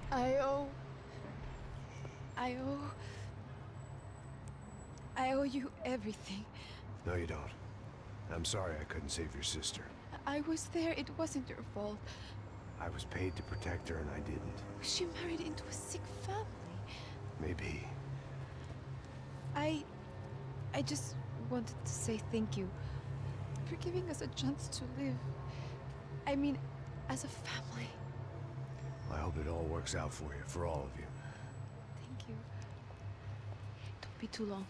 I owe... I owe you everything. No, you don't. I'm sorry I couldn't save your sister. I was there. It wasn't your fault. I was paid to protect her and I didn't. She married into a sick family. Maybe. I just wanted to say thank you for giving us a chance to live. I mean, as a family. I hope it all works out for you, for all of you. Thank you. Don't be too long.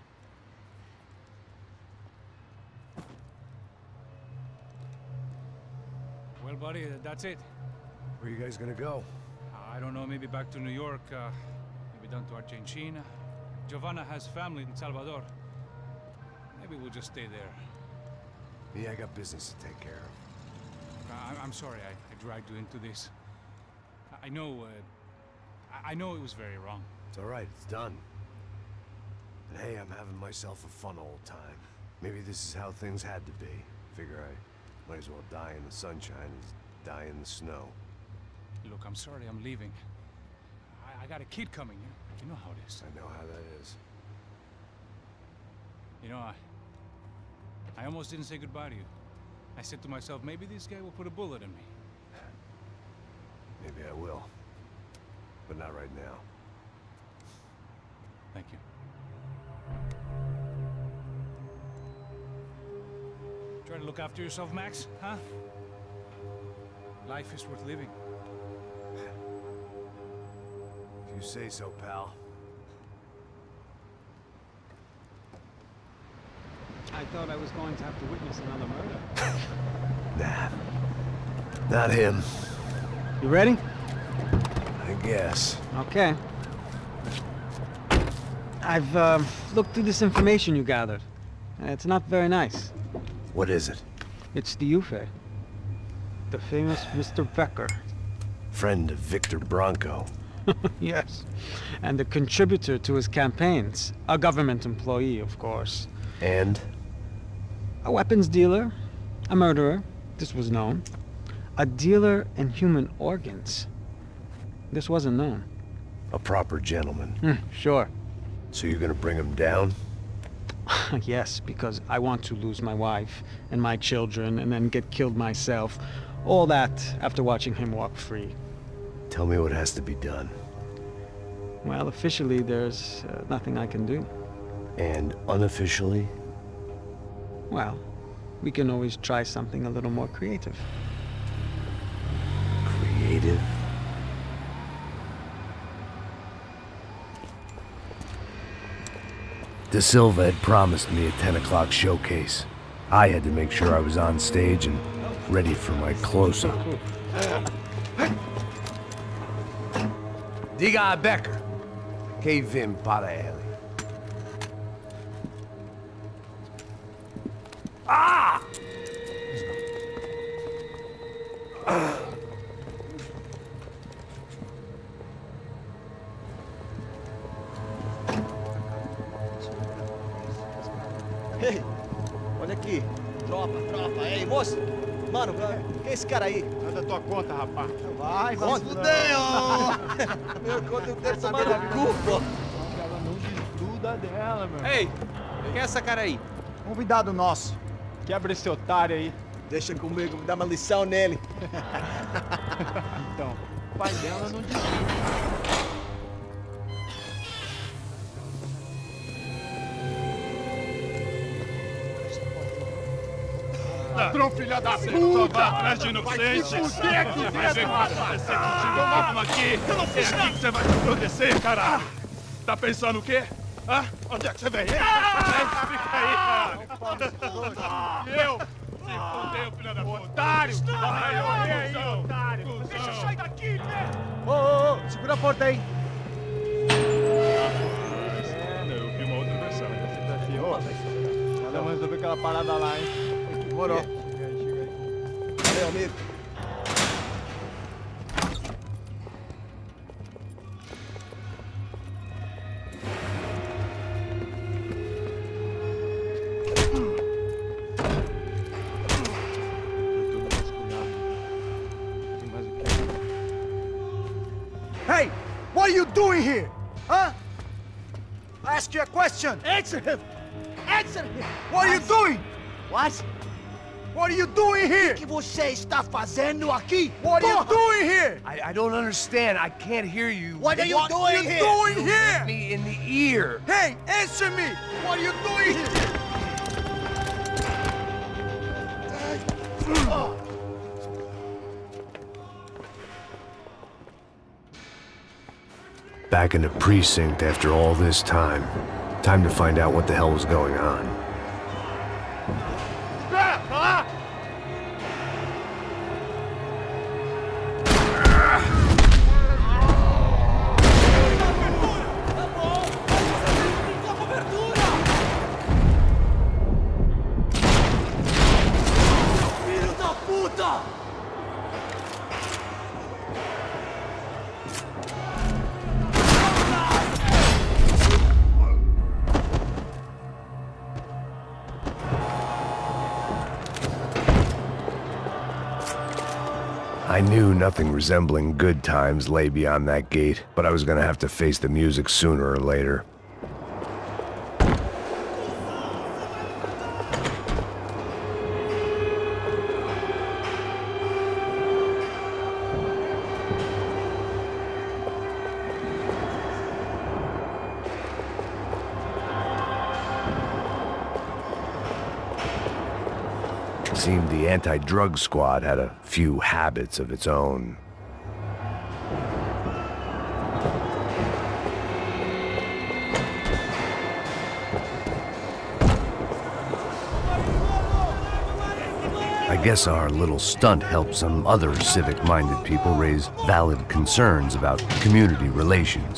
Well, buddy, that's it. Where are you guys gonna go? I don't know, maybe back to New York, maybe down to Argentina. Giovanna has family in Salvador. Maybe we'll just stay there. Me, I got business to take care of. I'm sorry I dragged you into this. I know it was very wrong. It's all right, it's done. And hey, I'm having myself a fun old time. Maybe this is how things had to be. Figure I might as well die in the sunshine as die in the snow. Look, I'm sorry I'm leaving. I got a kid coming. You know how it is. I know how that is. You know, I almost didn't say goodbye to you. I said to myself, maybe this guy will put a bullet in me. Maybe I will. But not right now. Thank you. Try to look after yourself, Max, huh? Life is worth living. If you say so, pal. I thought I was going to have to witness another murder. Nah. Not him. You ready? I guess. Okay. I've looked through this information you gathered. And it's not very nice. What is it? It's the Ufe. The famous Mr. Becker. Friend of Victor Bronco. Yes. And a contributor to his campaigns. A government employee, of course. And? A weapons dealer. A murderer. This was known. A dealer in human organs. This wasn't known. A proper gentleman. Sure. So you're gonna bring him down? Yes, because I want to lose my wife and my children and then get killed myself. All that after watching him walk free. Tell me what has to be done. Well, officially there's nothing I can do. And unofficially? Well, we can always try something a little more creative. Creative? De Silva had promised me a 10 o'clock showcase. I had to make sure I was on stage and ready for my close-up. Diga a Becker. Que vim para ele. Ah! Ei, olha aqui. Tropa. Ei, moço. Mano, quem é esse cara aí? Nada da tua conta, rapaz. Vai fudeu! Meu conta eu quero tomar no cu, pô. Ela não desgruda dela, meu. Ei, quem é essa cara aí? Convidado nosso. Quebra esse otário aí. Deixa comigo, me dá uma lição nele. Então, o pai dela não desgruda. Ladrão, filha da puta! Vai atrás de inocente! Por que aqui dentro, rapaz? Vamos aqui! Eu não fiz nada! Aqui que você vai me proteger, caralho! Tá pensando o quê? Hã? Onde é que você vem? Fica aí, cara! E eu? Se fodeu, filha da puta! Otário! Vai, aí, otário! Deixa eu sair daqui, né? Ô, segura a porta aí! Eu vi uma outra versão. Vamos resolver aquela parada lá, hein? Demorou. Chega aí. Valeu, amigo. Hey! What are you doing here? Huh? I ask you a question. Answer him! Answer him! What are you doing? What? What are you doing here? O que você está fazendo aqui? What are you doing here? I don't understand. I can't hear you. What are you doing here? Doing Hit here? me in the ear. Hey, answer me! What are you doing here? Back in the precinct after all this time. Time to find out what the hell was going on. Filho da puta! I knew nothing resembling good times lay beyond that gate, but I was gonna have to face the music sooner or later. Seemed the anti-drug squad had a few habits of its own. I guess our little stunt helped some other civic-minded people raise valid concerns about community relations.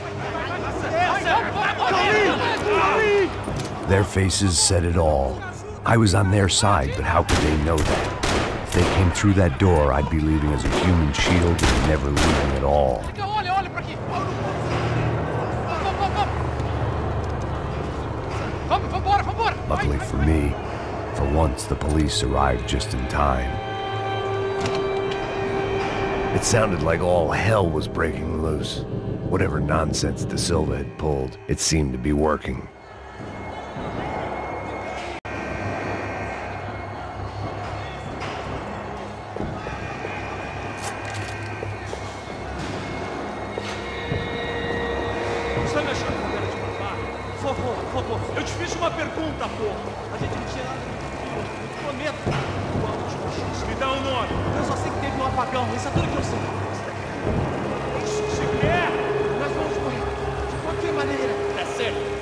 Their faces said it all. I was on their side, but how could they know that? If they came through that door, I'd be leaving as a human shield and never leaving at all. Luckily for me, for once the police arrived just in time. It sounded like all hell was breaking loose. Whatever nonsense De Silva had pulled, it seemed to be working. Você me achando com cara de matar? Por favor, eu te fiz uma pergunta, porra. A gente não tinha nada de eu prometo. Me dá um nome. Eu só sei que teve um apagão, isso é tudo que eu sei. Isso se quer! Nós vamos morrer. De qualquer maneira. É sério.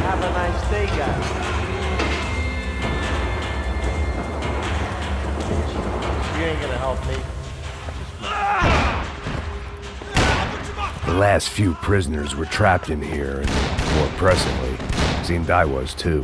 Have a nice day, guys. You ain't gonna help me. The last few prisoners were trapped in here, and more pressingly, seemed I was too.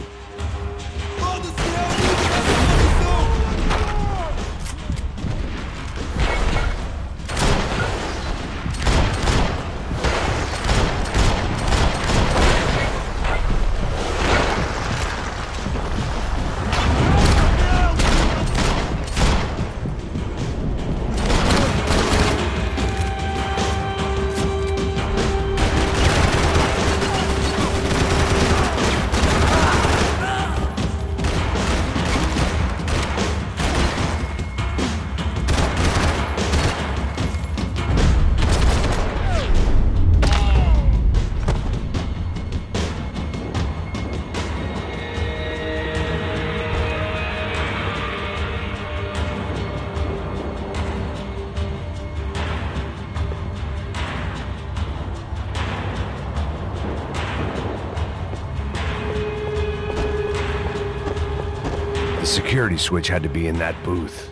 The security switch had to be in that booth.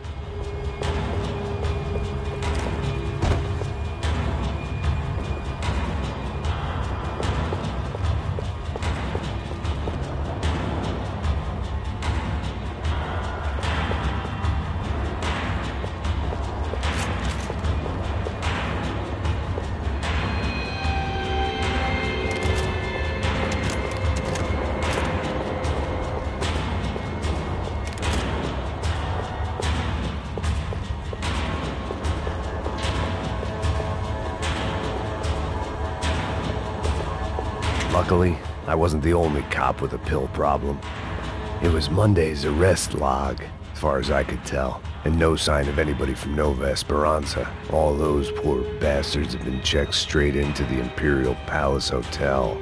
Luckily, I wasn't the only cop with a pill problem. It was Monday's arrest log, as far as I could tell, and no sign of anybody from Nova Esperanza. All those poor bastards had been checked straight into the Imperial Palace Hotel.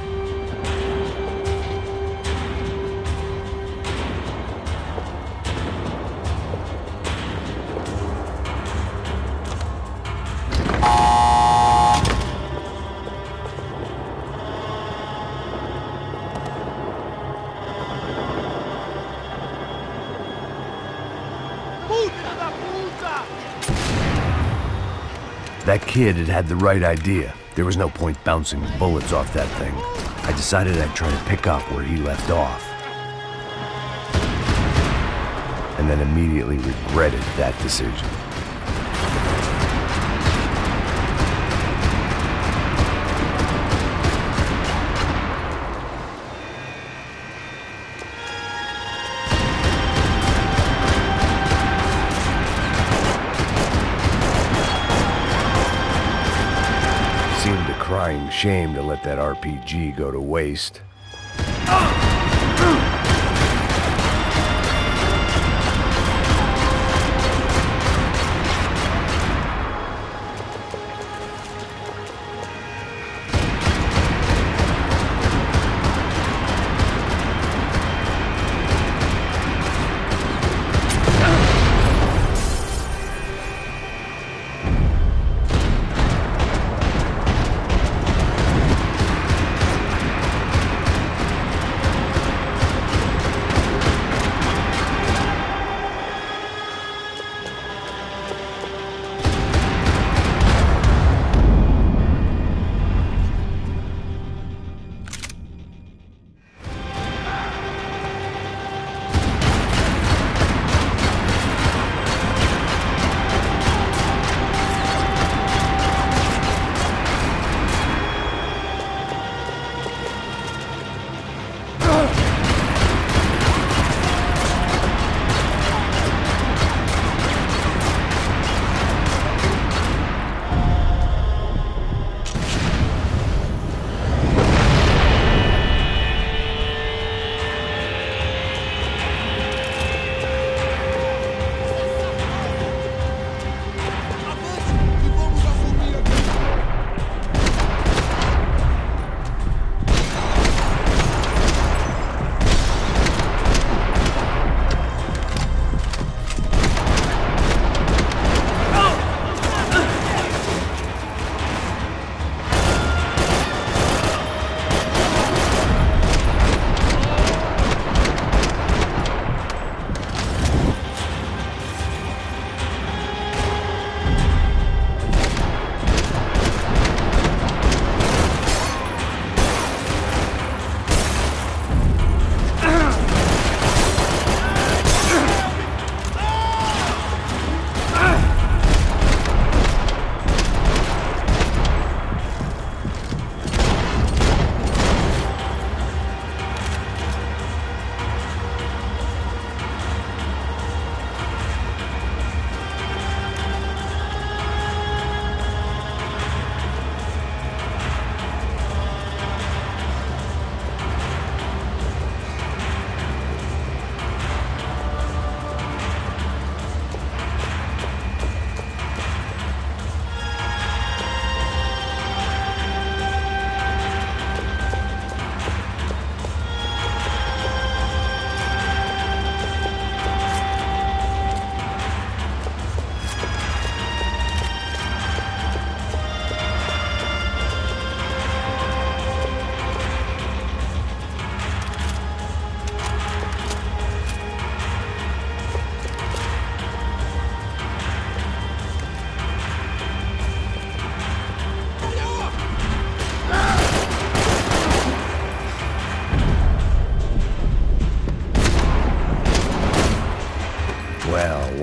That kid had had the right idea. There was no point bouncing bullets off that thing. I decided I'd try to pick up where he left off. And then immediately regretted that decision. Seemed a crying shame to let that RPG go to waste.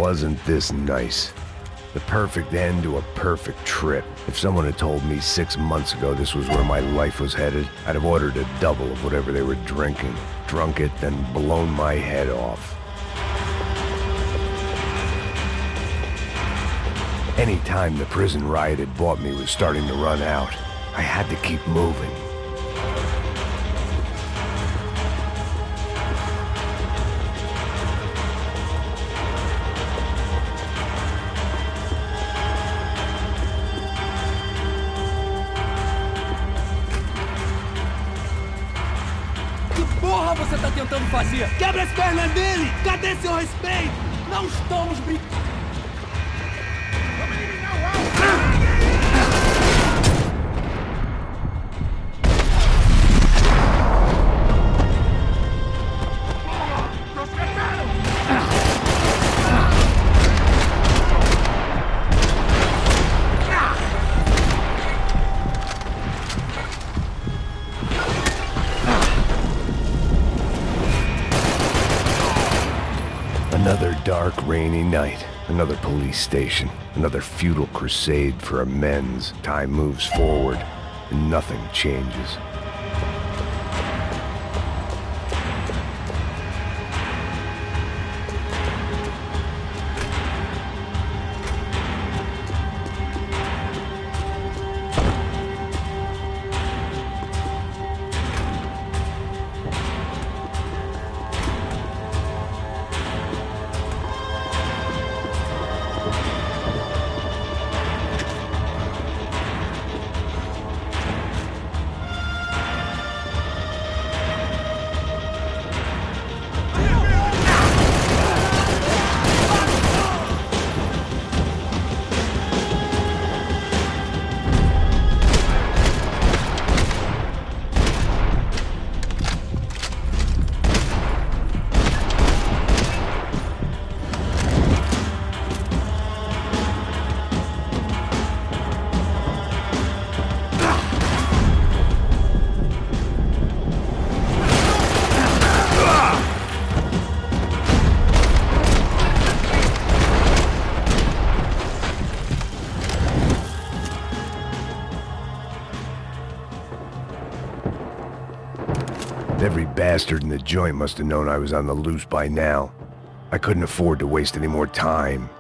wasn't this nice. The perfect end to a perfect trip. If someone had told me 6 months ago this was where my life was headed, I'd have ordered a double of whatever they were drinking, drunk it, then blown my head off. Any time the prison riot had bought me was starting to run out. I had to keep moving. Porra você tá tentando fazer? Quebra as pernas dele! Cadê seu respeito? Não estamos brincando! Another dark, rainy night. Another police station. Another futile crusade for amends. Time moves forward, and nothing changes. Every bastard in the joint must have known I was on the loose by now. I couldn't afford to waste any more time.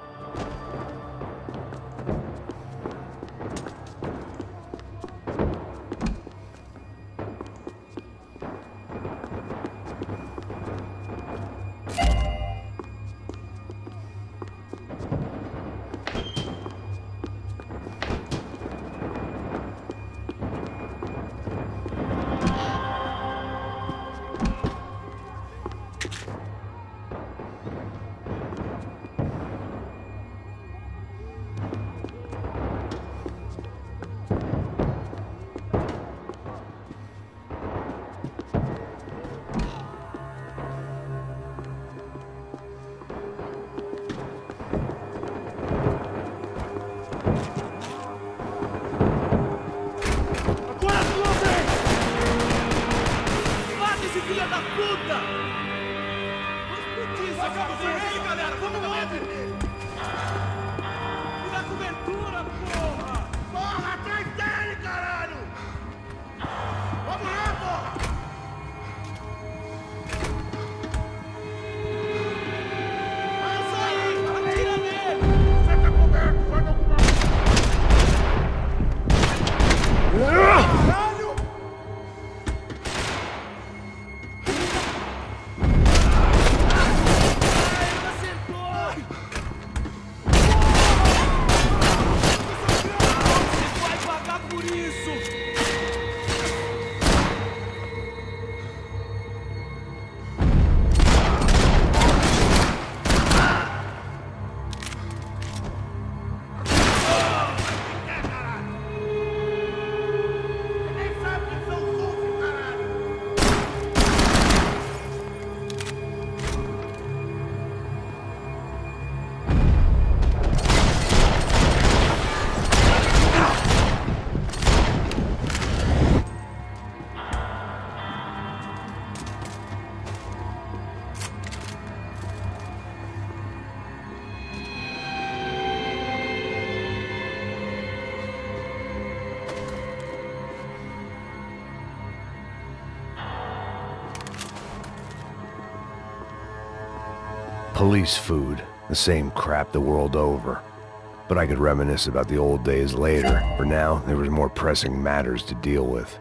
Police food, the same crap the world over. But I could reminisce about the old days later. For now, there was more pressing matters to deal with.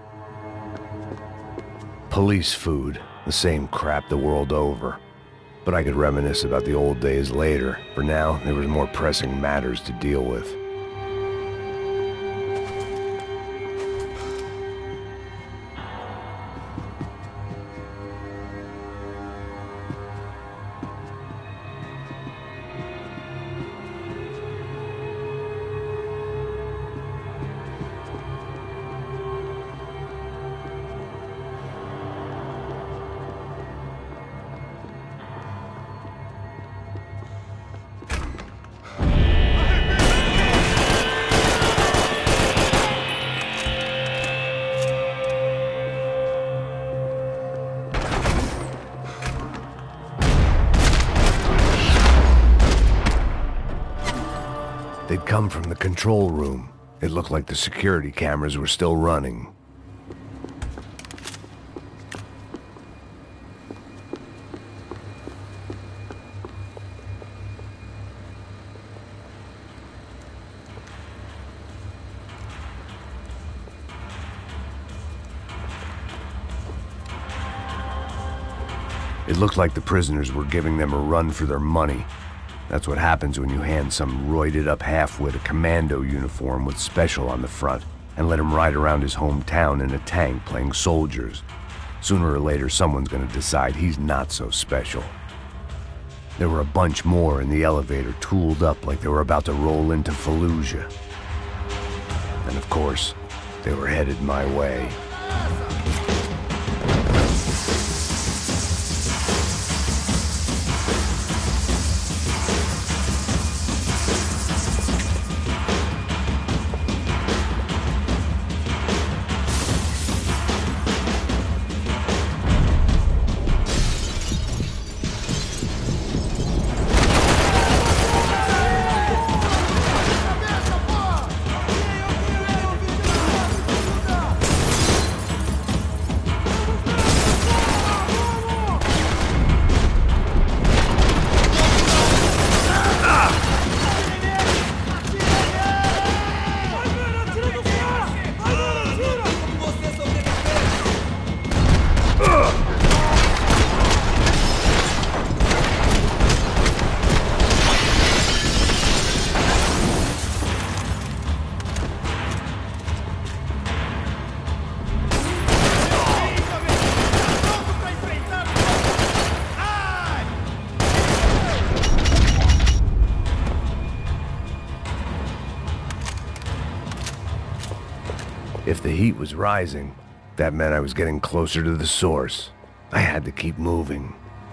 Police food, the same crap the world over. But I could reminisce about the old days later. For now, there was more pressing matters to deal with. They'd come from the control room. It looked like the security cameras were still running. It looked like the prisoners were giving them a run for their money. That's what happens when you hand some roided-up halfwit a commando uniform with special on the front and let him ride around his hometown in a tank playing soldiers. Sooner or later, someone's gonna decide he's not so special. There were a bunch more in the elevator, tooled up like they were about to roll into Fallujah. And of course, they were headed my way. If the heat was rising, that meant I was getting closer to the source. I had to keep moving.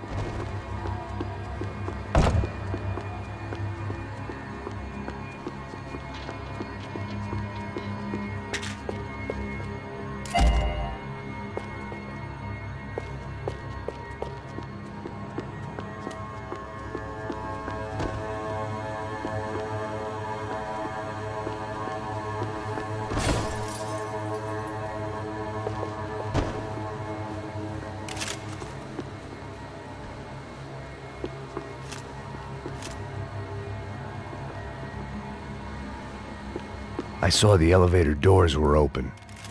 I saw the elevator doors were open.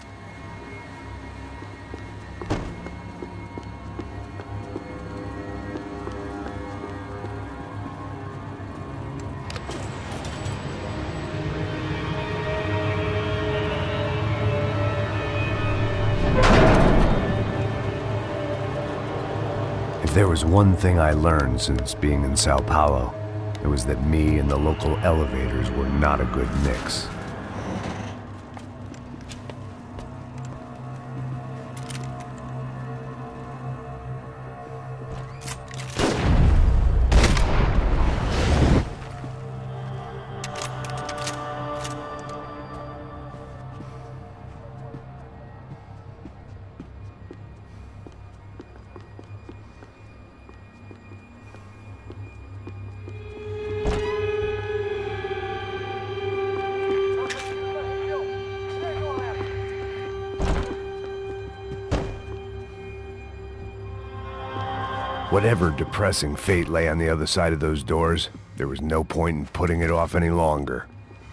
If there was one thing I learned since being in Sao Paulo, it was that me and the local elevators were not a good mix. Whatever depressing fate lay on the other side of those doors, there was no point in putting it off any longer.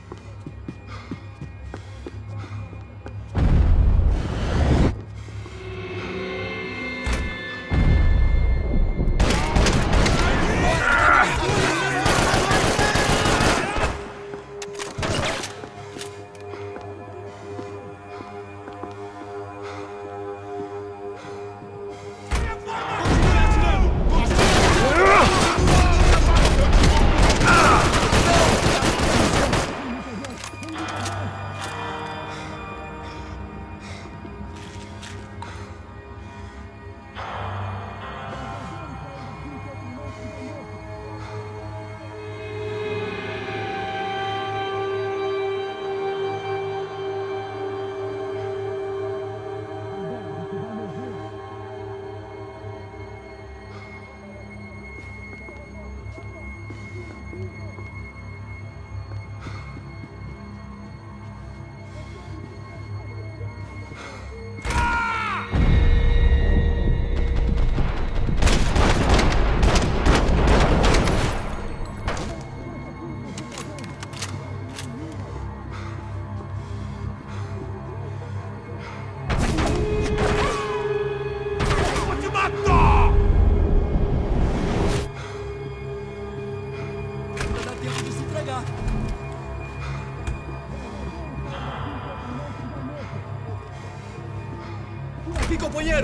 Aqui, companheiro!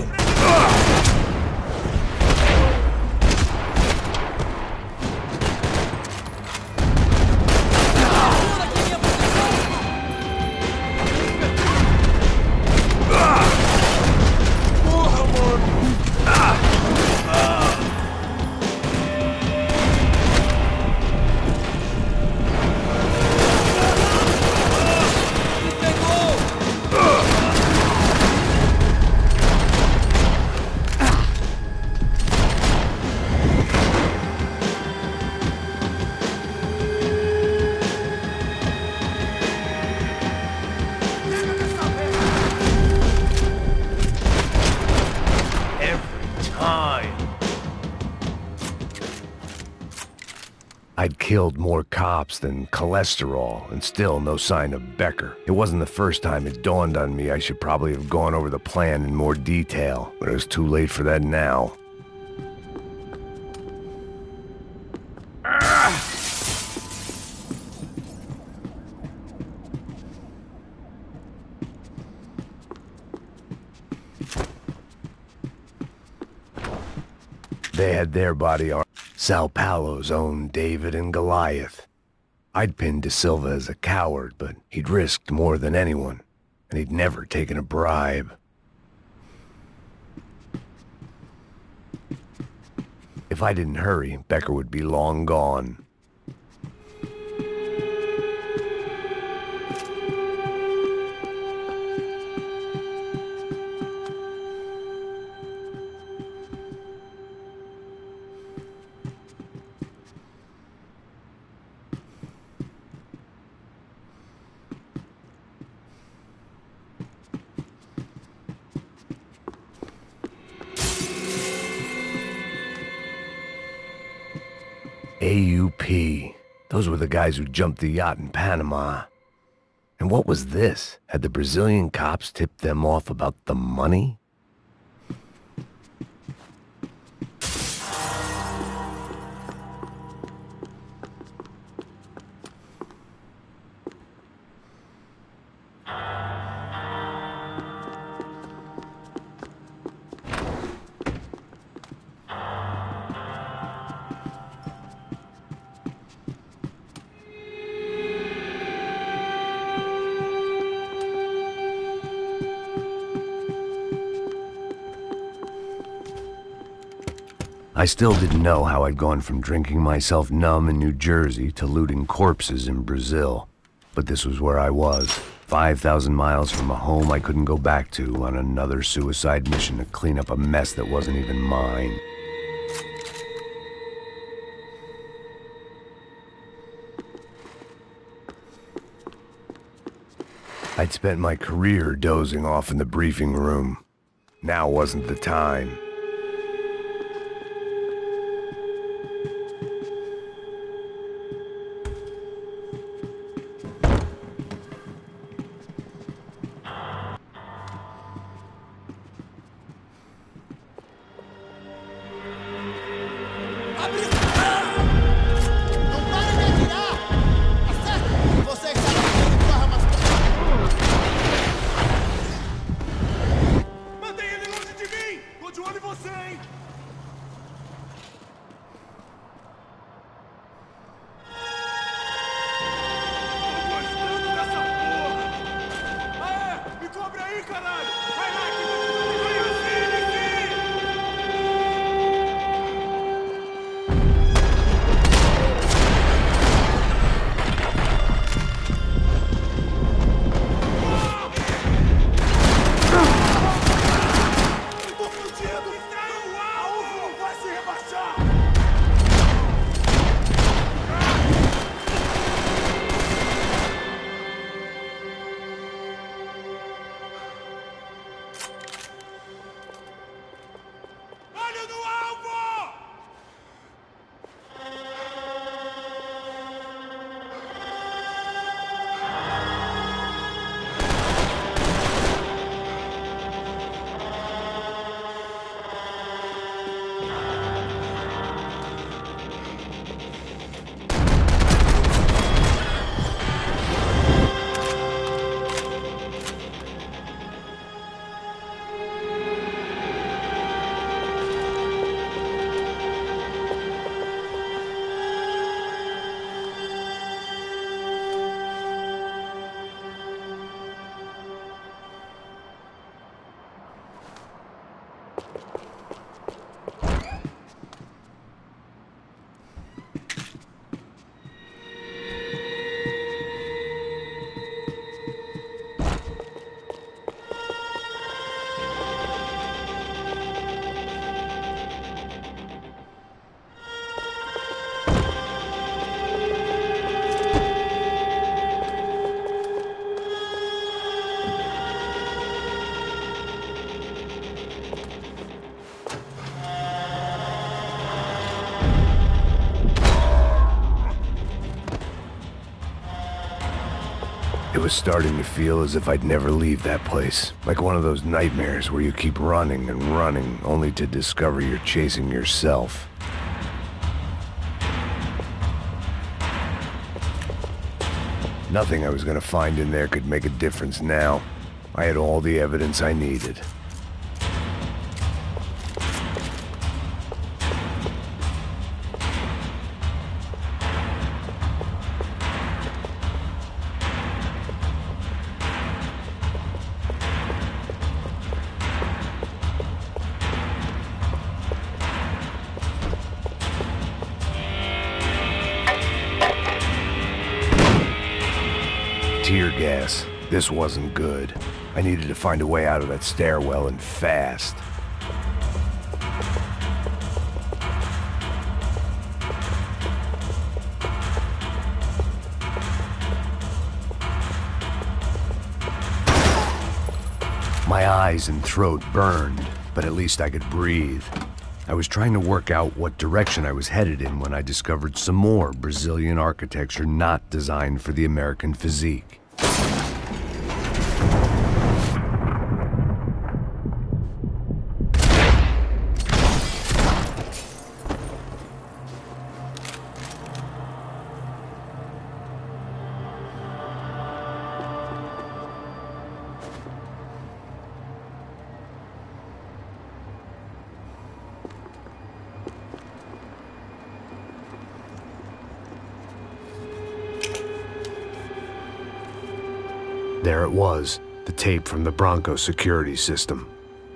I'd killed more cops than cholesterol, and still no sign of Becker. It wasn't the first time it dawned on me I should probably have gone over the plan in more detail, but it was too late for that now. They had their body armor. Sao Paulo's own David and Goliath. I'd pinned De Silva as a coward, but he'd risked more than anyone, and he'd never taken a bribe. If I didn't hurry, Becker would be long gone. AUP. Those were the guys who jumped the yacht in Panama. And what was this? Had the Brazilian cops tipped them off about the money? I still didn't know how I'd gone from drinking myself numb in New Jersey to looting corpses in Brazil. But this was where I was, 5,000 miles from a home I couldn't go back to, on another suicide mission to clean up a mess that wasn't even mine. I'd spent my career dozing off in the briefing room. Now wasn't the time. It was starting to feel as if I'd never leave that place. Like one of those nightmares where you keep running and running, only to discover you're chasing yourself. Nothing I was gonna find in there could make a difference now. I had all the evidence I needed. Tear gas. This wasn't good. I needed to find a way out of that stairwell, and fast. My eyes and throat burned, but at least I could breathe. I was trying to work out what direction I was headed in when I discovered some more Brazilian architecture not designed for the American physique. There it was, the tape from the Bronco security system.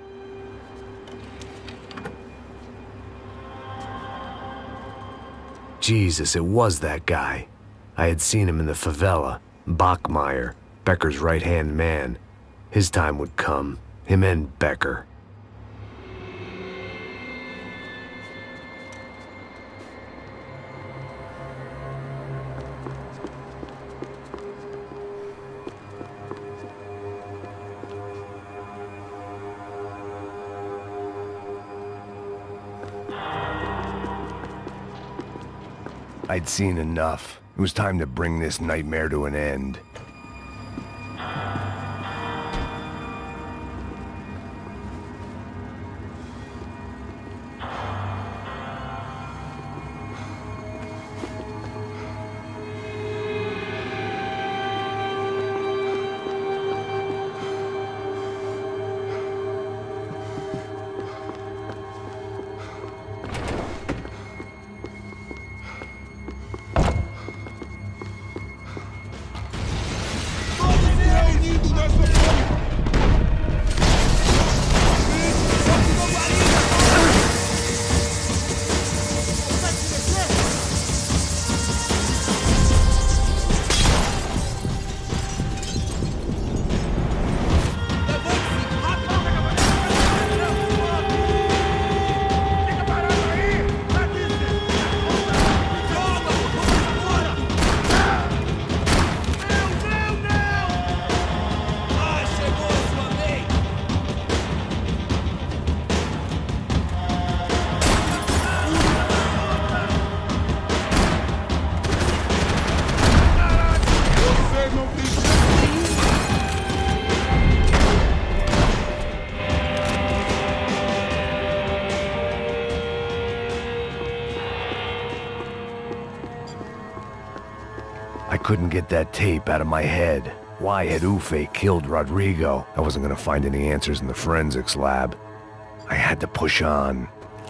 Jesus, it was that guy. I had seen him in the favela, Bachmeyer, Becker's right-hand man. His time would come, him and Becker. I'd seen enough. It was time to bring this nightmare to an end. I couldn't get that tape out of my head. Why had Ufe killed Rodrigo? I wasn't gonna find any answers in the forensics lab. I had to push on.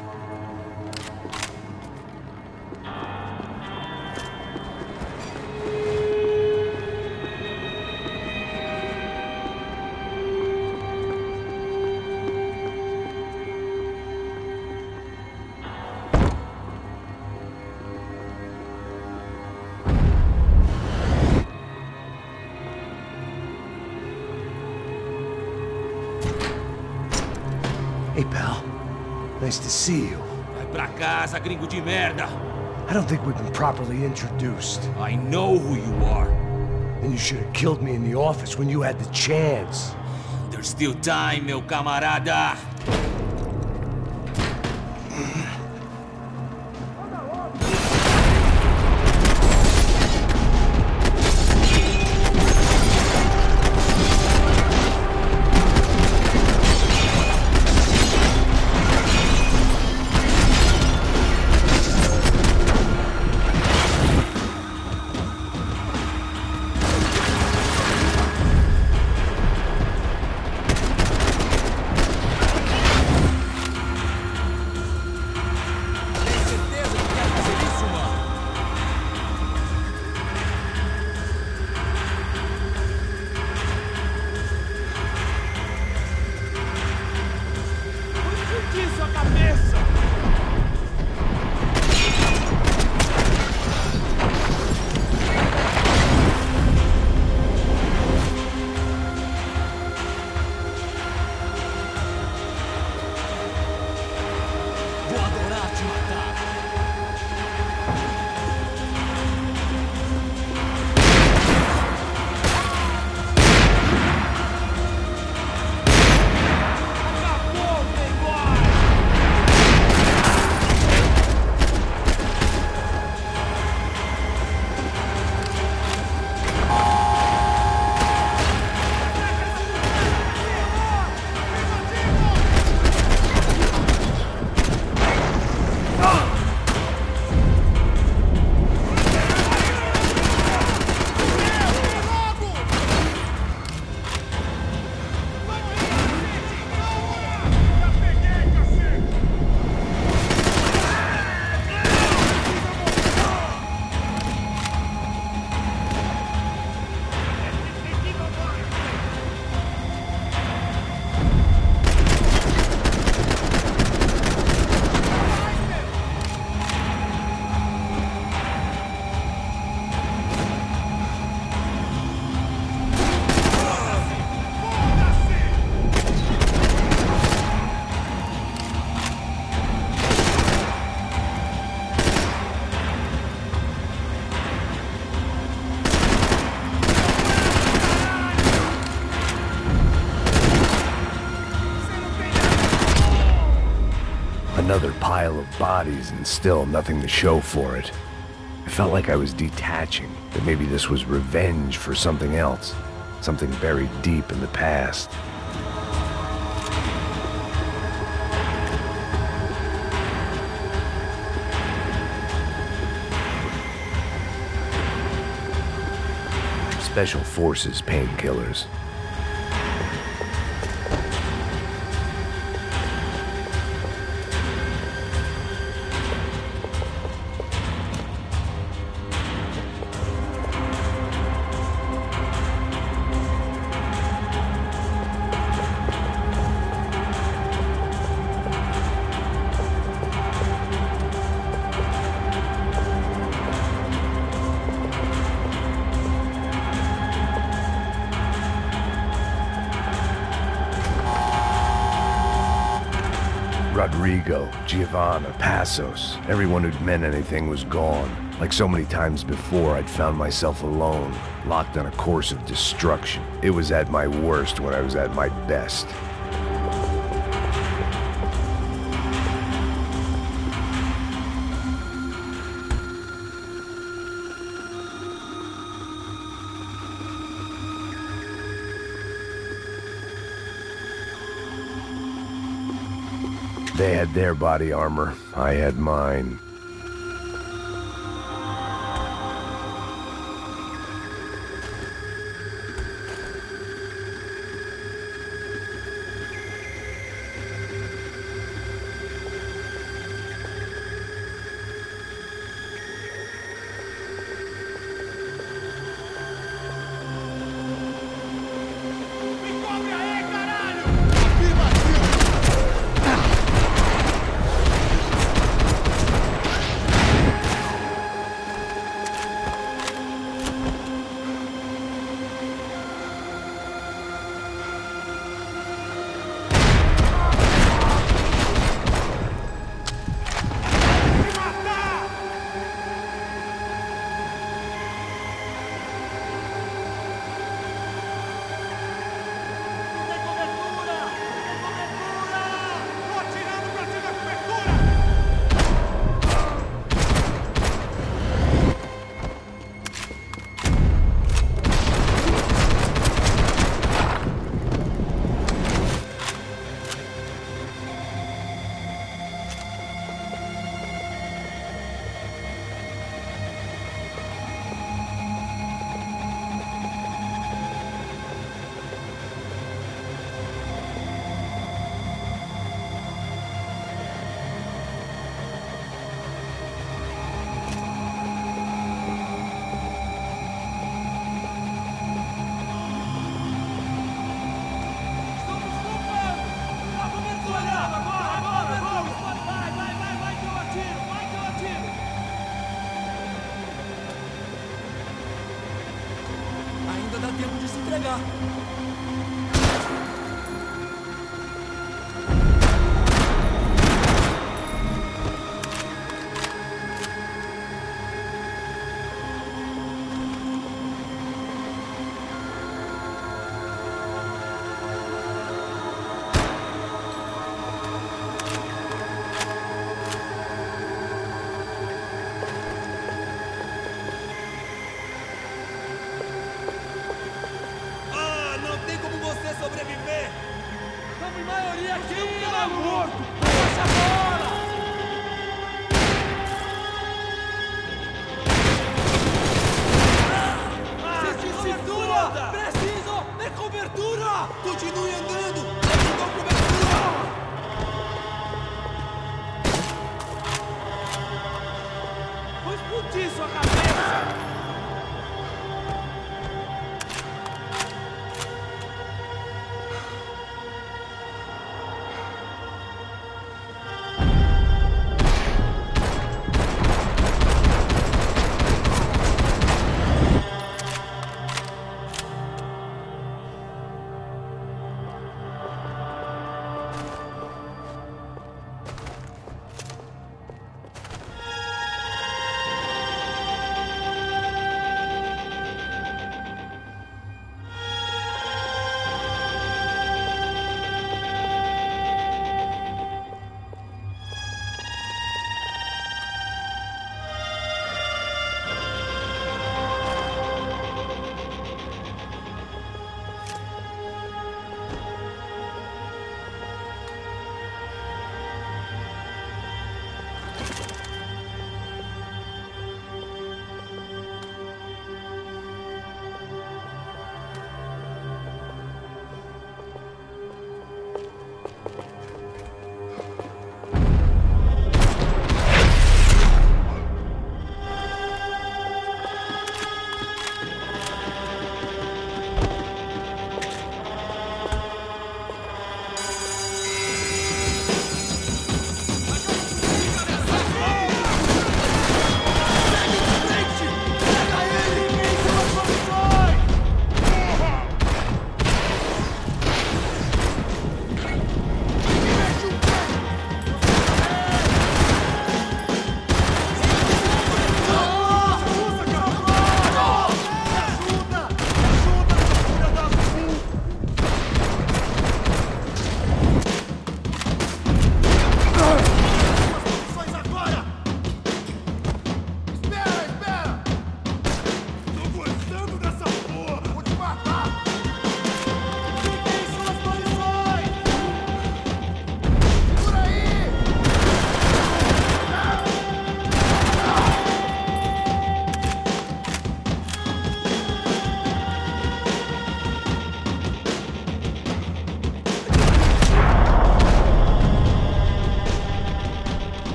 Hey, pal. Nice to see you. Vai pra casa, gringo de merda. I don't think we've been properly introduced. I know who you are. Then you should have killed me in the office when you had the chance. There's still time, meu camarada. Another pile of bodies and still nothing to show for it. It felt like I was detaching, that maybe this was revenge for something else, something buried deep in the past. Special Forces painkillers. Rodrigo, Giovanna, Passos, everyone who'd meant anything was gone. Like so many times before, I'd found myself alone, locked on a course of destruction. It was at my worst when I was at my best. They had their body armor, I had mine.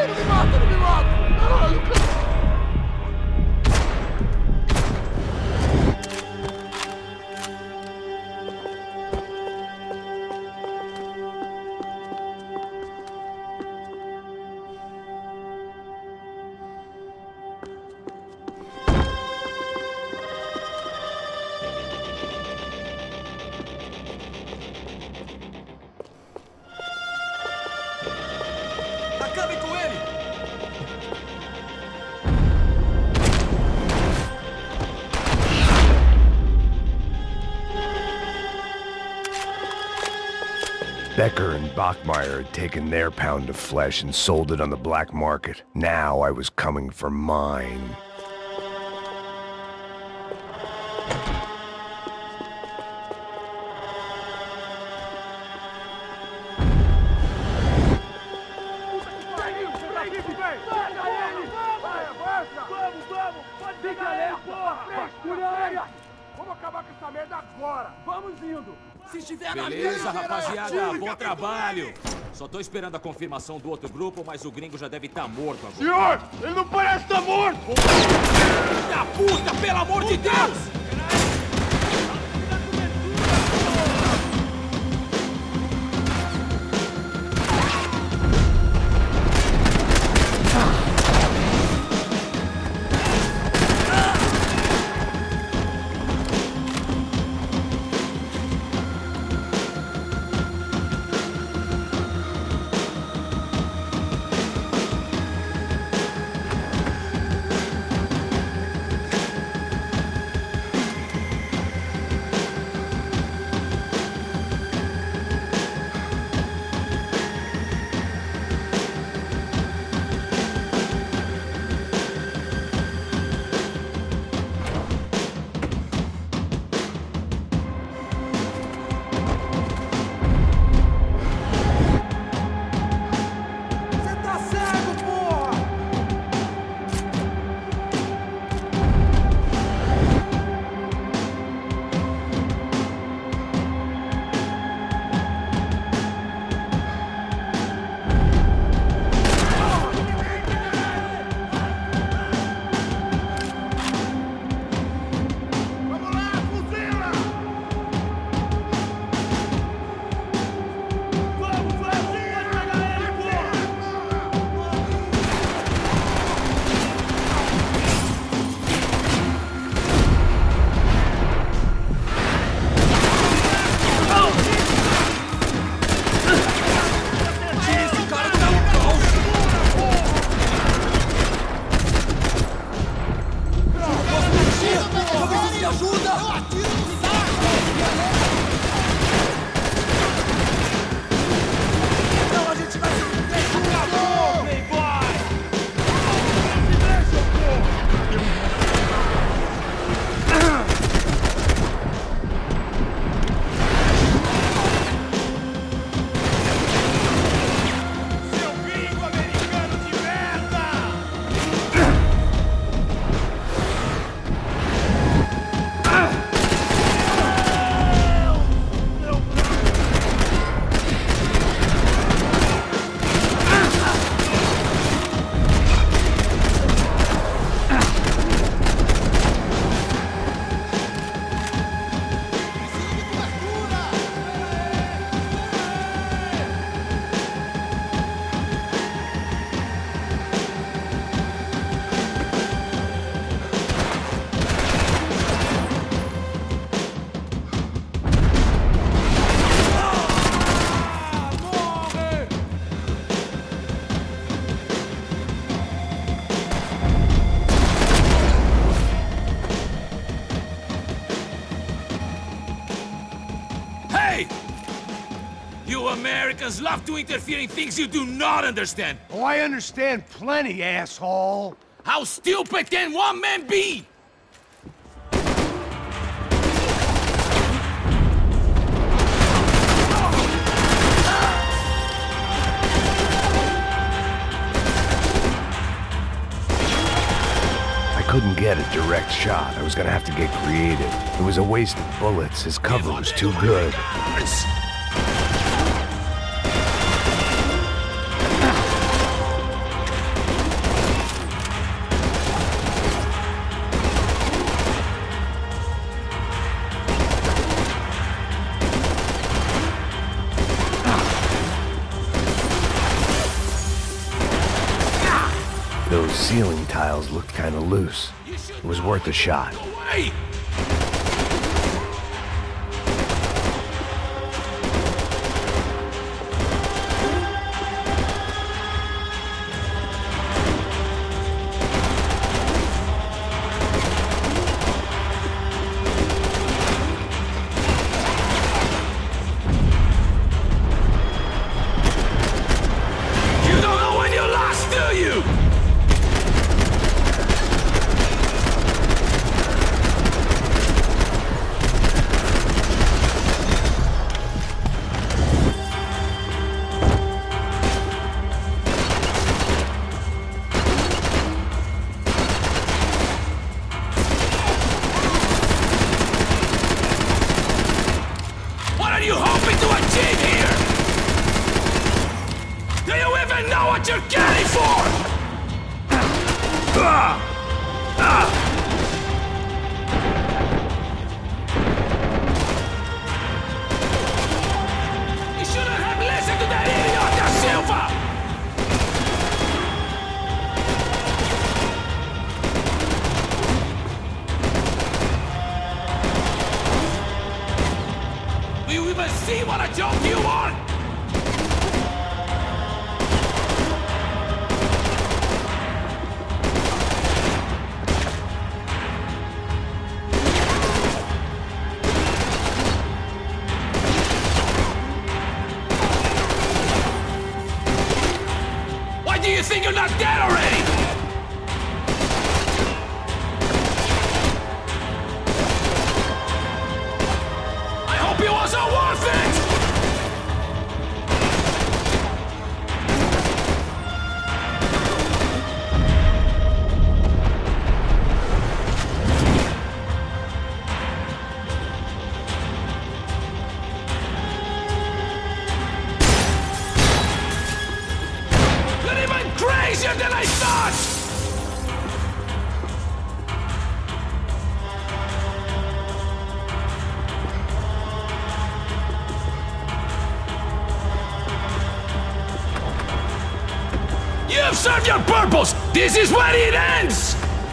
Não me mata, não me mata! Não, eu não... Acabe com ele! Becker and Bachmeyer had taken their pound of flesh and sold it on the black market. Now I was coming for mine. Vamos acabar com essa merda agora! Vamos indo! Se estiver na Beleza, rapaziada, bom trabalho! Só tô esperando a confirmação do outro grupo, mas o gringo já deve estar morto agora. Senhor! Ele não parece estar morto! Filho da puta, pelo amor de Deus! You Americans love to interfere in things you do not understand. Oh, I understand plenty, asshole. How stupid can one man be? I couldn't get a direct shot. I was gonna have to get creative. It was a waste of bullets. His cover was too good. Those ceiling tiles looked kinda loose. It was worth a shot. Wait! You're getting for! You shouldn't have listened to that idiot, Da Silva! Do you even see what a joke you are? Do you think you're not dead already? I hope it wasn't worth it! Crazier than I thought! You have served your purpose! This is where it ends!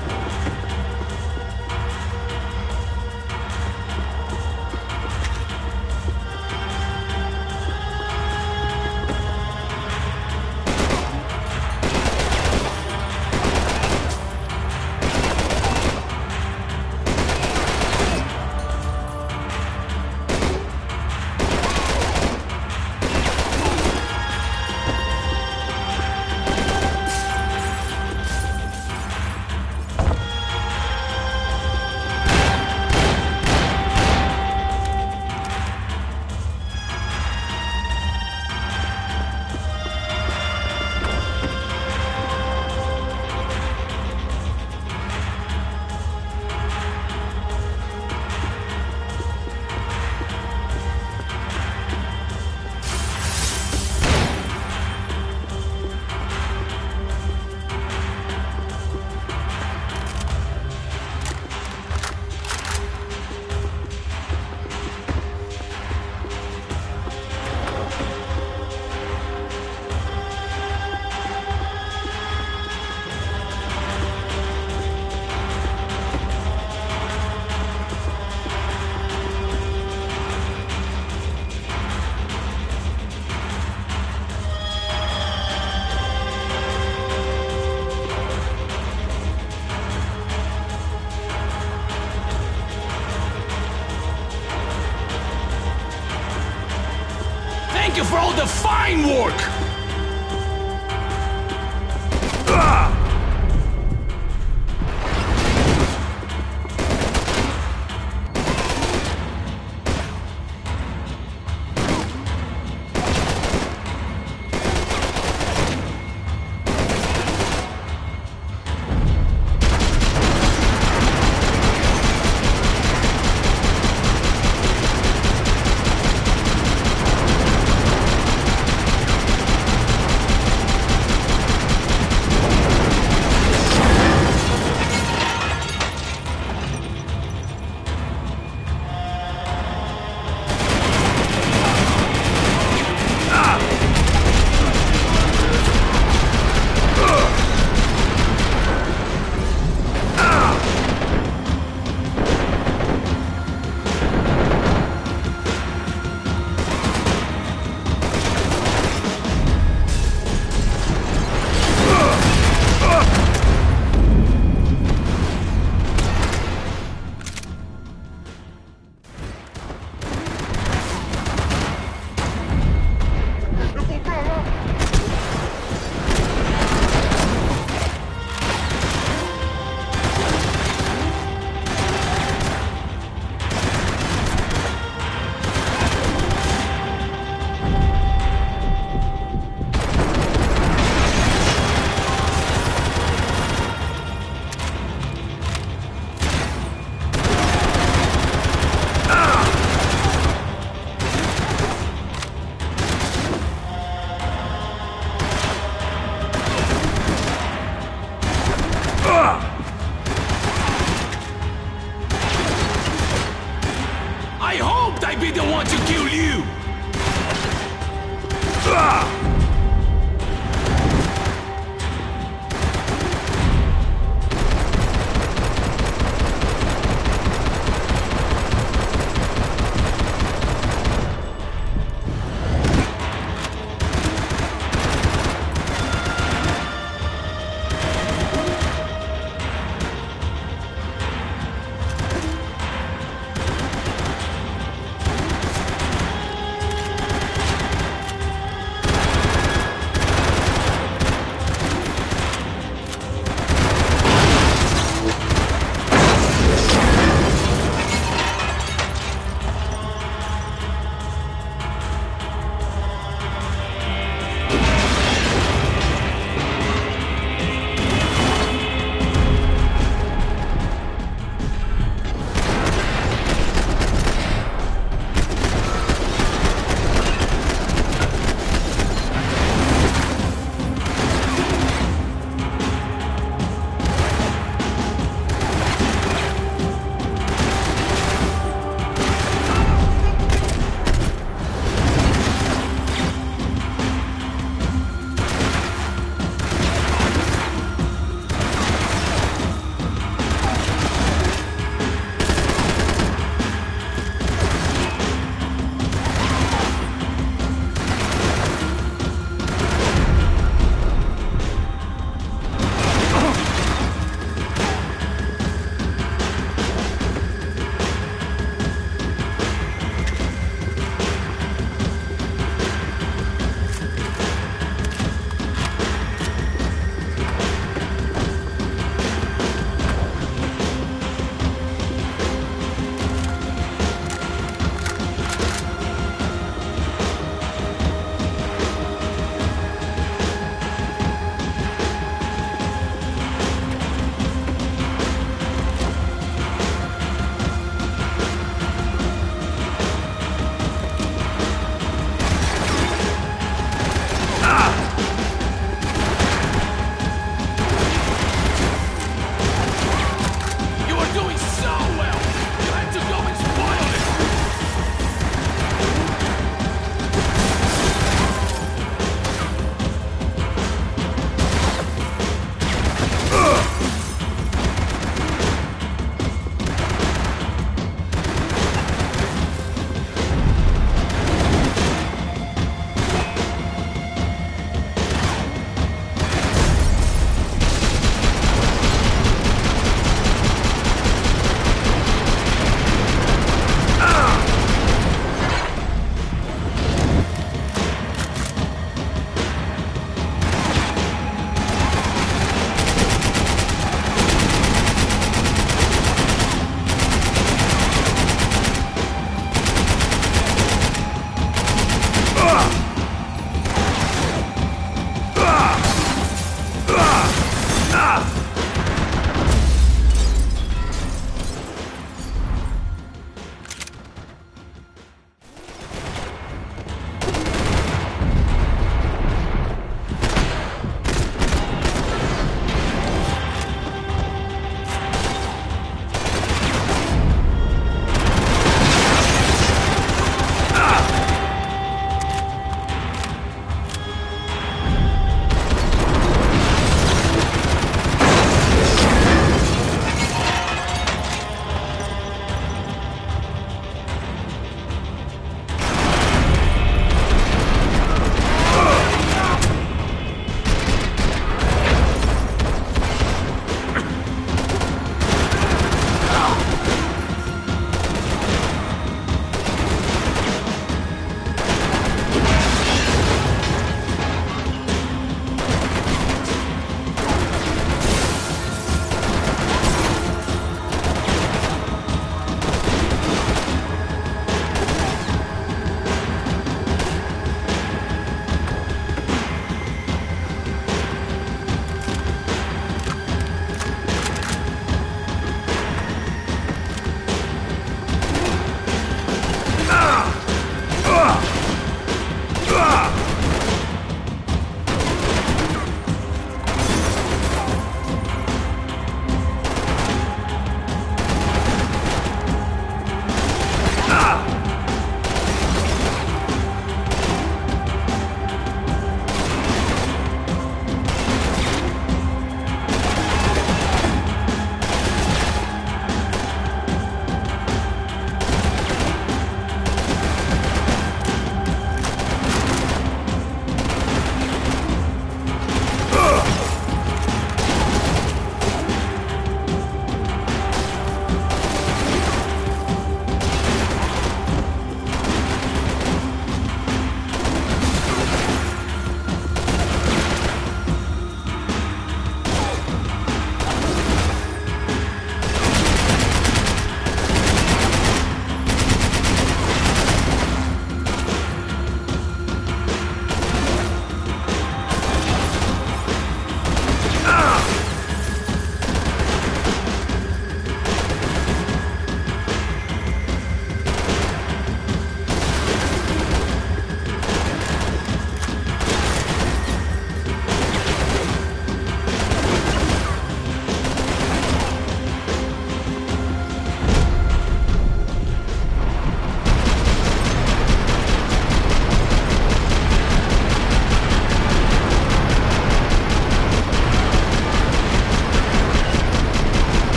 Thank you for all the fine work!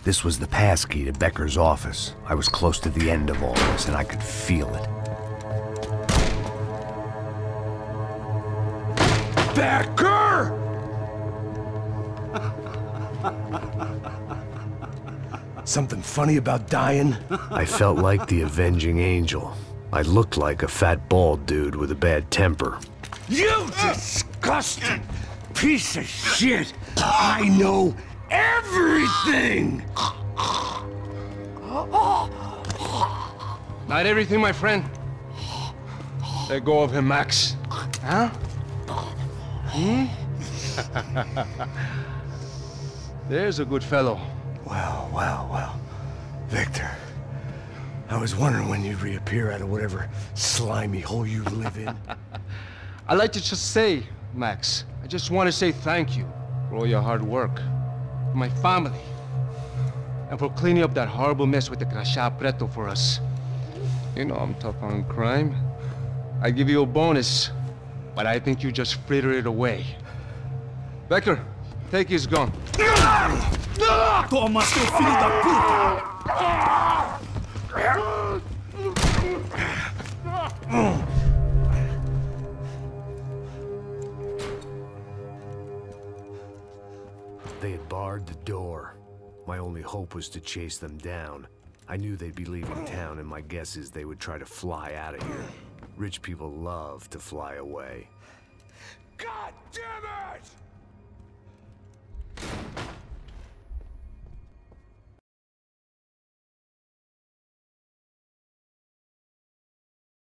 This was the passkey to Becker's office. I was close to the end of all this, and I could feel it. Becker! Something funny about dying? I felt like the avenging angel. I looked like a fat bald dude with a bad temper. You disgusting piece of shit! I know everything! Not everything, my friend. Let go of him, Max. Huh? There's a good fellow. Well, well, well. Victor, I was wondering when you'd reappear out of whatever slimy hole you live in. I'd like to just say, Max, I just want to say thank you for all your hard work, for my family, and for cleaning up that horrible mess with the Crachá Preto for us. You know I'm tough on crime. I give you a bonus, but I think you just frittered it away. Becker, take his gun. Toma, seu filho da puta! They had barred the door. My only hope was to chase them down. I knew they'd be leaving town, and my guess is they would try to fly out of here. Rich people love to fly away. God damn it!